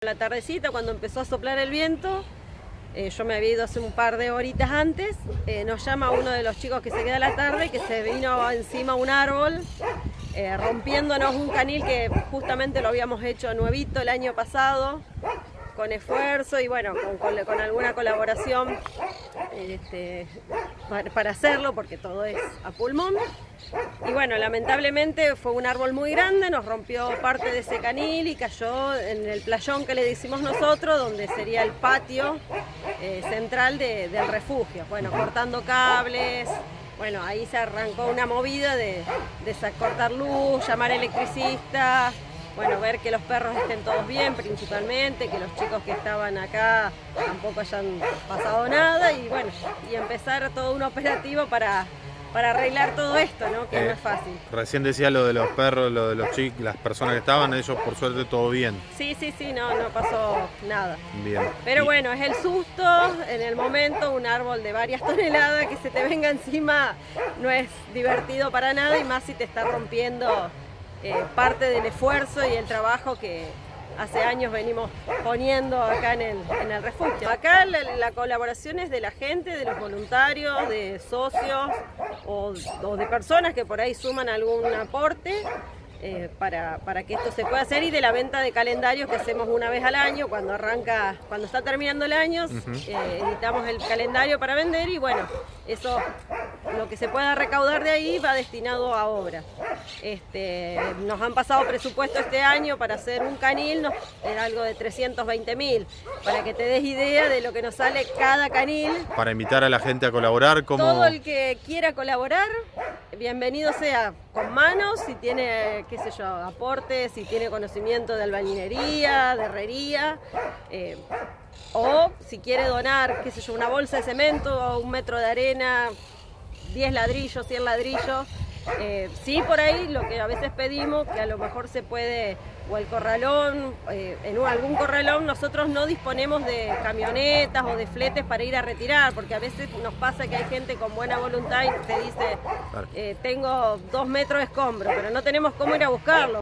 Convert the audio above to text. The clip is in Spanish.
La tardecita, cuando empezó a soplar el viento, yo me había ido hace un par de horitas antes, nos llama uno de los chicos que se queda a la tarde, que se vino encima un árbol, rompiéndonos un canil que justamente lo habíamos hecho nuevito el año pasado, con esfuerzo y bueno, con alguna colaboración para hacerlo, porque todo es a pulmón. Y bueno, lamentablemente fue un árbol muy grande, nos rompió parte de ese canil y cayó en el playón que le decimos nosotros, donde sería el patio central del refugio. Bueno, cortando cables, bueno, ahí se arrancó una movida de cortar luz, llamar electricista. Bueno, ver que los perros estén todos bien principalmente, que los chicos que estaban acá tampoco hayan pasado nada y bueno, y empezar todo un operativo para arreglar todo esto, ¿no? Que no es fácil. Recién decía lo de los perros, lo de los chicos, las personas que estaban, ellos por suerte todo bien. Sí, no pasó nada. Bien. Pero bueno, es el susto, en el momento un árbol de varias toneladas que se te venga encima no es divertido para nada y más si te está rompiendo parte del esfuerzo y el trabajo que hace años venimos poniendo acá en el refugio. Acá la colaboración es de la gente, de los voluntarios, de socios o de personas que por ahí suman algún aporte para que esto se pueda hacer, y de la venta de calendarios que hacemos una vez al año, cuando está terminando el año, editamos el calendario para vender y bueno, eso, lo que se pueda recaudar de ahí va destinado a obra. Nos han pasado presupuesto este año para hacer un canil, era algo de 320.000, para que te des idea de lo que nos sale cada canil. Para invitar a la gente a colaborar, ¿cómo? Todo el que quiera colaborar, bienvenido sea, con manos, si tiene, qué sé yo, aportes, si tiene conocimiento de albañilería, de herrería, o si quiere donar, qué sé yo, una bolsa de cemento, 1 metro de arena, 10 ladrillos, 100 ladrillos. Sí, por ahí lo que a veces pedimos, que a lo mejor se puede, o el corralón, en algún corralón nosotros no disponemos de camionetas o de fletes para ir a retirar, porque a veces nos pasa que hay gente con buena voluntad y te dice, tengo 2 metros de escombro, pero no tenemos cómo ir a buscarlo.